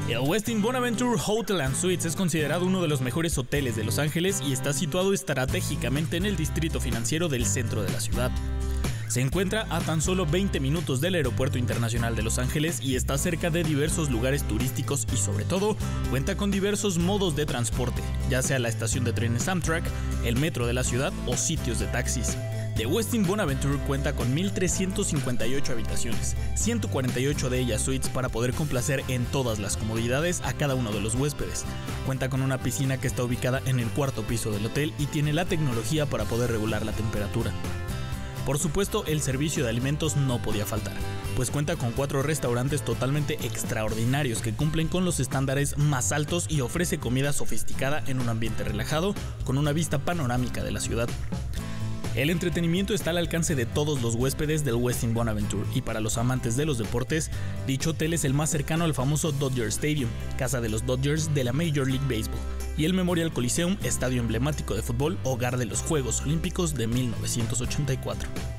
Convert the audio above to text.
El Westin Bonaventure Hotel & Suites es considerado uno de los mejores hoteles de Los Ángeles y está situado estratégicamente en el distrito financiero del centro de la ciudad. Se encuentra a tan solo 20 minutos del Aeropuerto Internacional de Los Ángeles y está cerca de diversos lugares turísticos y sobre todo cuenta con diversos modos de transporte, ya sea la estación de trenes Amtrak, el metro de la ciudad o sitios de taxis. The Westin Bonaventure cuenta con 1,358 habitaciones, 148 de ellas suites para poder complacer en todas las comodidades a cada uno de los huéspedes. Cuenta con una piscina que está ubicada en el cuarto piso del hotel y tiene la tecnología para poder regular la temperatura. Por supuesto, el servicio de alimentos no podía faltar, pues cuenta con 4 restaurantes totalmente extraordinarios que cumplen con los estándares más altos y ofrece comida sofisticada en un ambiente relajado con una vista panorámica de la ciudad. El entretenimiento está al alcance de todos los huéspedes del Westin Bonaventure y para los amantes de los deportes, dicho hotel es el más cercano al famoso Dodger Stadium, casa de los Dodgers de la Major League Baseball, y el Memorial Coliseum, estadio emblemático de fútbol, hogar de los Juegos Olímpicos de 1984.